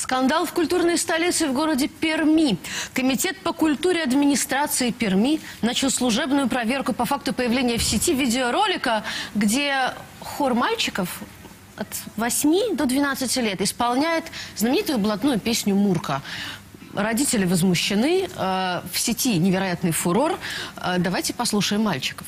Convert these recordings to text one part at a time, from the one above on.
Скандал в культурной столице в городе Перми. Комитет по культуре администрации Перми начал служебную проверку по факту появления в сети видеоролика, где хор мальчиков от 8 до 12 лет исполняет знаменитую блатную песню «Мурка». Родители возмущены, в сети невероятный фурор. Давайте послушаем мальчиков.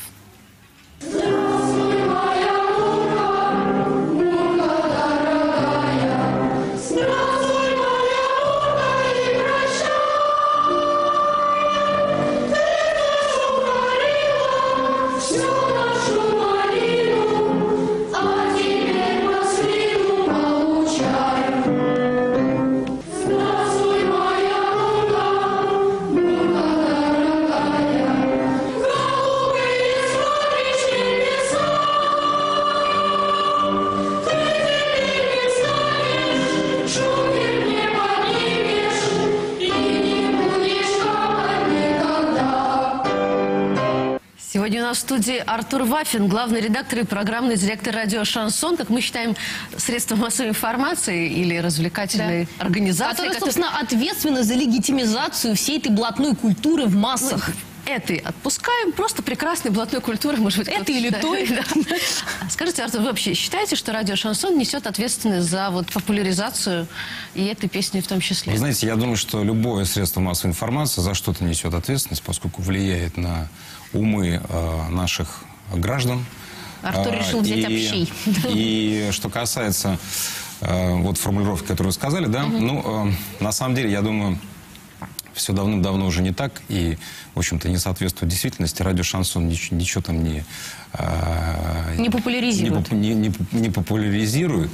Сегодня у нас в студии Артур Вафин, главный редактор и программный директор радио «Шансон», как мы считаем, средства массовой информации или развлекательной организации. Которые, собственно, ответственны за легитимизацию всей этой блатной культуры в массах. Этой отпускаем, просто прекрасной блатной культуры, может быть. Это или той. Скажите, Артур, вы вообще считаете, что радио «Шансон» несет ответственность за популяризацию и этой песни в том числе? Вы знаете, я думаю, что любое средство массовой информации за что-то несет ответственность, поскольку влияет на умы наших граждан. Артур решил взять общий. И что касается вот формулировки, которую вы сказали, да, ну, на самом деле, я думаю, все давным-давно уже не так, и, в общем-то, не соответствует действительности. Радио «Шансон» ничего там не популяризирует. Не популяризирует,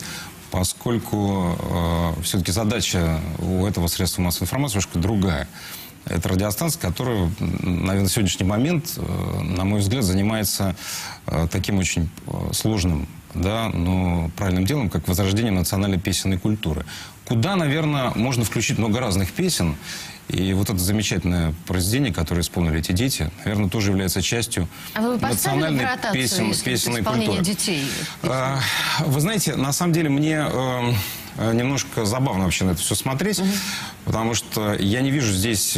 поскольку все-таки задача у этого средства массовой информации немножко другая. Это радиостанция, которая, наверное, на сегодняшний момент, на мой взгляд, занимается таким очень сложным, да, но правильным делом, как возрождение национальной песенной культуры. Куда, наверное, можно включить много разных песен. И вот это замечательное произведение, которое исполнили эти дети, наверное, тоже является частью национальной песенной культуры. Детей? Вы знаете, на самом деле мне немножко забавно вообще на это все смотреть, потому что я не вижу здесь...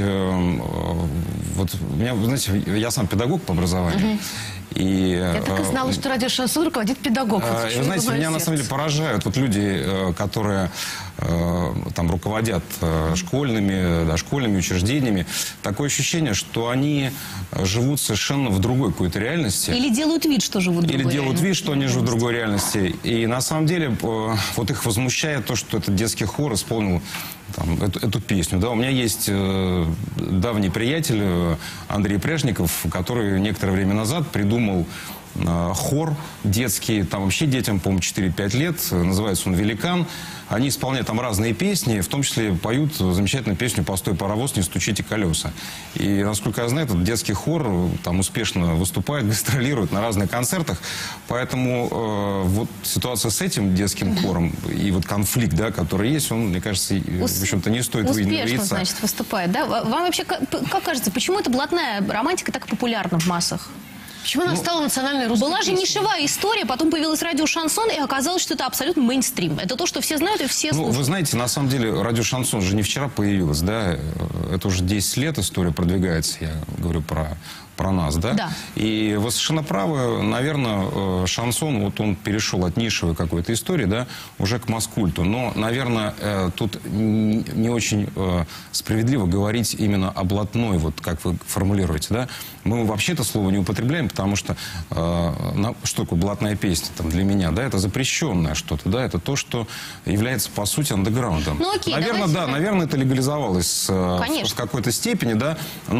Вот, вы знаете, я сам педагог по образованию. И, я так и знала, что радио «Шансон» руководит педагог. Вы знаете, меня на самом деле поражают вот люди, которые там руководят школьными учреждениями. Такое ощущение, что они живут совершенно в другой какой-то реальности. Или делают вид, что живут в другой реальности. Или делают вид, что они живут в другой реальности. И на самом деле вот их возмущает то, что этот детский хор исполнил там, эту песню. Да, у меня есть давний приятель Андрей Пряжников, который некоторое время назад придумал хор детский, там вообще детям, по-моему, 4-5 лет, называется он «Великан». Они исполняют там разные песни, в том числе поют замечательную песню «Постой, паровоз, не стучите колеса». И, насколько я знаю, этот детский хор там успешно выступает, гастролирует на разных концертах. Поэтому вот ситуация с этим детским хором и вот конфликт, да, который есть, он, мне кажется, в общем-то, не стоит выявиться. Успешно, значит, выступает, да? Вам вообще как кажется, почему эта блатная романтика так популярна в массах? Почему она стала национальной русской Была же нишевая история, потом появилось радио «Шансон», и оказалось, что это абсолютно мейнстрим. Это то, что все знают и все слушают. Вы знаете, на самом деле, радио «Шансон» же не вчера появилось, да? Это уже 10 лет история продвигается, я говорю про нас, да? Да. И вы совершенно правы, наверное, «Шансон», вот он перешел от нишевой какой-то истории, да, уже к масс-культу. Но, наверное, тут не очень справедливо говорить именно о блатной, вот как вы формулируете, да? Мы вообще это слово не употребляем, потому что что такое блатная песня там, для меня, да, это запрещенное что-то, да, это то, что является, по сути, андеграундом. Ну, окей, наверное, да, наверное, это легализовалось в какой-то степени, да,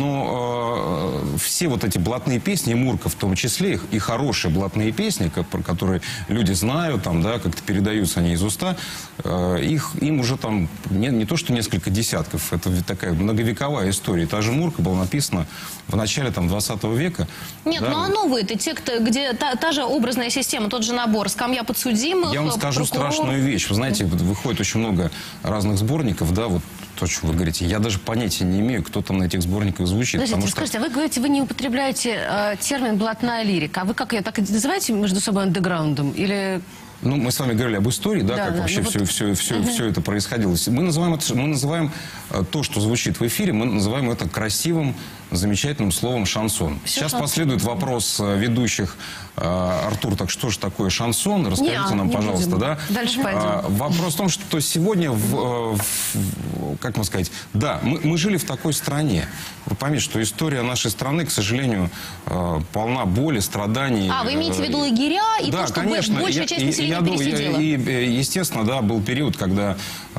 но все вот эти блатные песни, и «Мурка» в том числе, и хорошие блатные песни, которые люди знают, там, да, как-то передаются они из уста, им уже там не то, что несколько десятков, это такая многовековая история. Та же «Мурка» была написана в начале там 20 века. Нет, да, ну а новые-то, те, где та же образная система, тот же набор, скамья подсудимых, я вам скажу страшную вещь. Вы знаете, выходит очень много разных сборников, да, вот то, что вы говорите. Я даже понятия не имею, кто там на этих сборниках звучит. Подождите, скажите, а вы говорите, вы не употребляете термин «блатная лирика». А вы как ее так и называете между собой андеграундом? Или... Ну, мы с вами говорили об истории, да, Да, как да, вообще ну все это происходило. Мы называем то, что звучит в эфире, мы называем это красивым, замечательным словом «шансон». Сейчас шансон. последует вопрос ведущих. Артур, так что же такое шансон? Расскажите нам, не пожалуйста, будем. да? Дальше пойдем. Вопрос в том, что сегодня, как можно сказать, да, мы жили в такой стране. Вы поймите, что история нашей страны, к сожалению, полна боли, страданий. Вы имеете в виду лагеря и да, то, что конечно. большая часть населения пересидела? Естественно, да, был период, когда,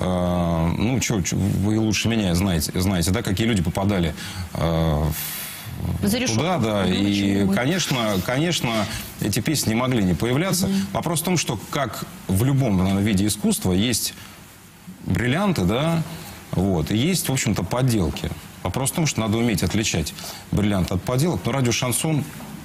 вы лучше меня знаете, да, какие люди попадали За решетку. туда, да. И, конечно, эти песни не могли не появляться. Вопрос в том, что, как в любом, наверное, виде искусства, есть бриллианты, да, вот, и есть, в общем-то, подделки. Вопрос в том, что надо уметь отличать бриллиант от подделок. Но радиошансон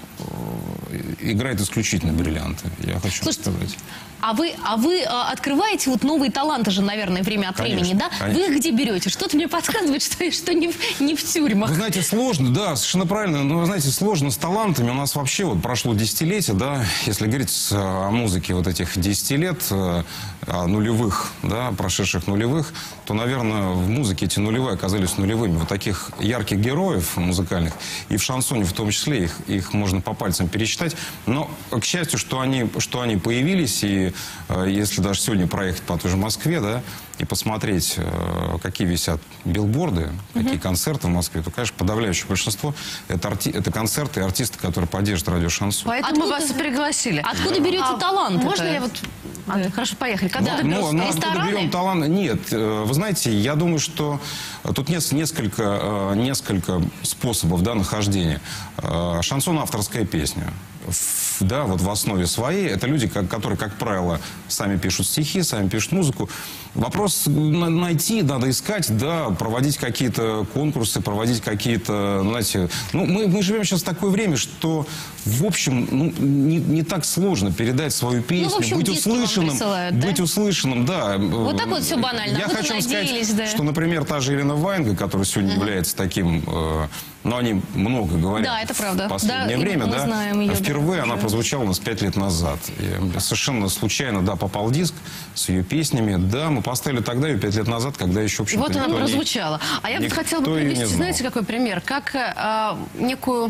играет исключительно бриллианты, я хочу сказать. А вы открываете вот новые таланты же, наверное, время от времени, да? Конечно. Вы их где берете? Что-то мне подсказывает, что не в тюрьмах. Вы знаете, сложно, да, совершенно правильно. Но, вы знаете, сложно с талантами. У нас вообще вот прошло десятилетие, да, если говорить о музыке вот этих 10 лет, нулевых, да, прошедших нулевых, то, наверное, в музыке эти нулевые оказались нулевыми. Вот таких ярких героев музыкальных, и в шансоне в том числе, их можно по пальцам пересчитать. Но, к счастью, что они появились, и если даже сегодня проехать по той же Москве, да, и посмотреть, какие висят билборды, какие концерты в Москве, то, конечно, подавляющее большинство это концерты и артисты, которые поддерживают радиошансон. Поэтому мы вас и пригласили. Откуда берете талант? Можно я вот... Хорошо, поехали. Когда ты берешь откуда берем талант? Нет, вы знаете, я думаю, что тут несколько способов, да, нахождения. Шансон — авторская песня. Да, вот в основе своей. Это люди, которые, как правило, сами пишут стихи, сами пишут музыку. Вопрос найти, надо искать, да, проводить какие-то конкурсы, проводить какие-то, знаете... мы живем сейчас в такое время, что, в общем, не так сложно передать свою песню, в общем, быть услышанным. Присылают, да? Быть услышанным, да. Вот так вот все банально. Я хочу сказать, да, что, например, та же Елена Ваенга, которая сегодня является таким... Но они много говорят, да, это правда, в последнее да, время. Мы знаем ее, впервые она прозвучала у нас 5 лет назад. И совершенно случайно, да, попал диск с ее песнями. Да, мы поставили тогда ее 5 лет назад, когда еще, в общем-то, вот она прозвучала. А я бы хотела бы привести, знаете, какой пример? Как некую...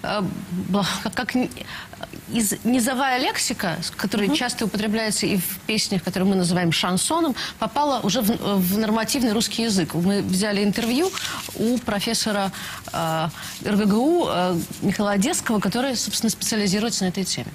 как низовая лексика, которая часто употребляется и в песнях, которые мы называем шансоном, попала уже в нормативный русский язык. Мы взяли интервью у профессора РГГУ Михаила Одесского, который, собственно, специализируется на этой теме.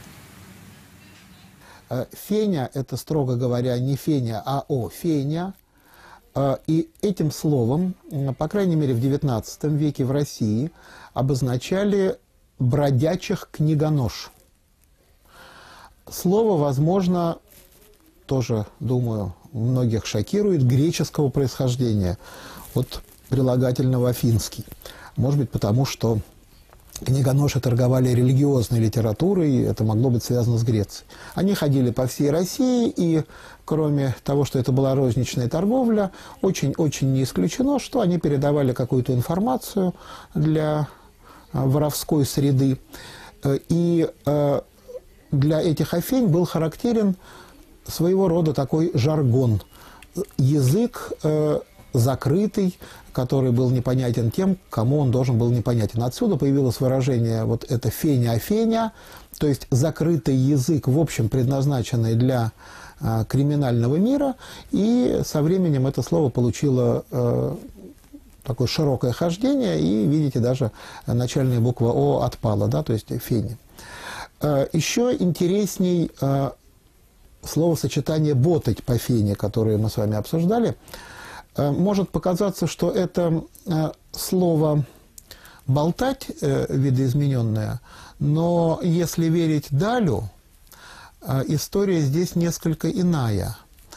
Феня – это, строго говоря, не Феня, а Феня. И этим словом, по крайней мере, в XIX веке в России обозначали бродячих книгонож. Слово, возможно, тоже, думаю, многих шокирует, греческого происхождения, от прилагательного «афинский». Может быть, потому что книгоноши торговали религиозной литературой, и это могло быть связано с Грецией. Они ходили по всей России, и кроме того, что это была розничная торговля, очень-очень не исключено, что они передавали какую-то информацию для воровской среды. И для этих афень был характерен своего рода такой жаргон. Язык закрытый, который был непонятен тем, кому он должен был непонятен. Отсюда появилось выражение вот это «феня-афеня», то есть закрытый язык, в общем, предназначенный для криминального мира, и со временем это слово получило такое широкое хождение, и, видите, даже начальная буква «о» отпала, да, то есть «феня». Еще интересней словосочетание «ботать» по фене, которое мы с вами обсуждали. Может показаться, что это слово «болтать» видоизмененное, но если верить Далю, история здесь несколько иная.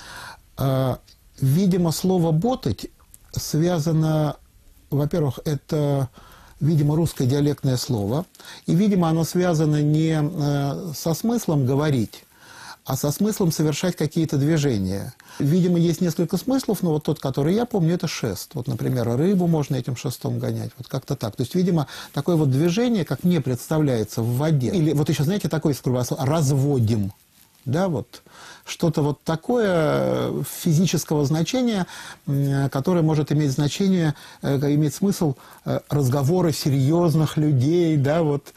Видимо, слово «ботать» связано, во-первых, это, видимо, русское диалектное слово, и, видимо, оно связано не со смыслом «говорить», а со смыслом совершать какие-то движения. Видимо, есть несколько смыслов, но вот тот, который я помню, это шест. Вот, например, рыбу можно этим шестом гонять, вот как-то так. То есть, видимо, такое вот движение, как мне представляется, в воде. Или вот еще, знаете, такое скрывается, разводим. Да, вот что-то вот такое физического значения, которое может иметь значение, иметь смысл разговора серьезных людей, да, вот.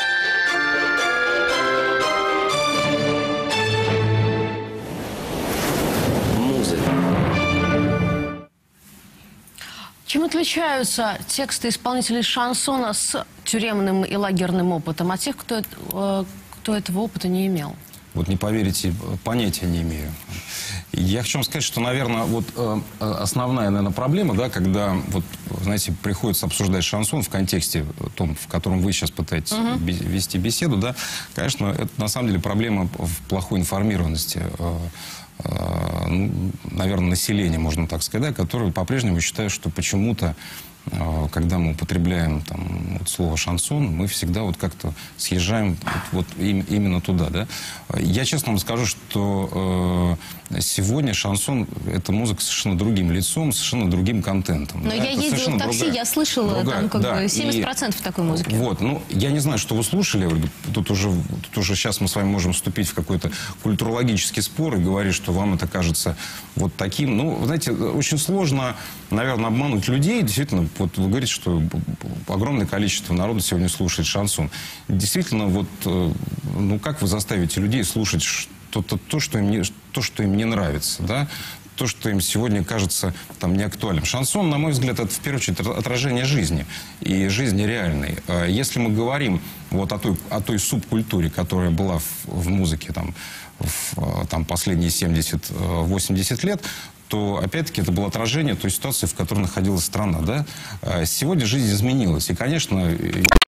Чем отличаются тексты исполнителей шансона с тюремным и лагерным опытом от тех, кто этого опыта не имел? Вот не поверите, понятия не имею. Я хочу вам сказать, что, наверное, вот основная, наверное, проблема, да, когда, вот, знаете, приходится обсуждать шансон в контексте том, в котором вы сейчас пытаетесь вести беседу, да, конечно, это на самом деле проблема в плохой информированности, наверное, населения, можно так сказать, да, которое по-прежнему считает, что почему-то, когда мы употребляем там, вот, слово «шансон», мы всегда вот как-то съезжаем вот именно туда. Да? Я честно вам скажу, что сегодня шансон – это музыка с совершенно другим лицом, совершенно другим контентом. Но да? я ездила в такси, я слышала там как бы 70% такой музыки. Вот, ну, я не знаю, что вы слушали, Ольга. Тут уже сейчас мы с вами можем вступить в какой-то культурологический спор и говорить, что вам это кажется вот таким. Ну, знаете, очень сложно, наверное, обмануть людей. Действительно, вот вы говорите, что огромное количество народа сегодня слушает шансон. Действительно, вот, ну, как вы заставите людей слушать то, что им не нравится, да? То, что им сегодня кажется там неактуальным. Шансон, на мой взгляд, это в первую очередь отражение жизни и жизни реальной. Если мы говорим вот о той субкультуре, которая была в музыке там последние 70-80 лет, то, опять-таки, это было отражение той ситуации, в которой находилась страна. Да? Сегодня жизнь изменилась. И, конечно,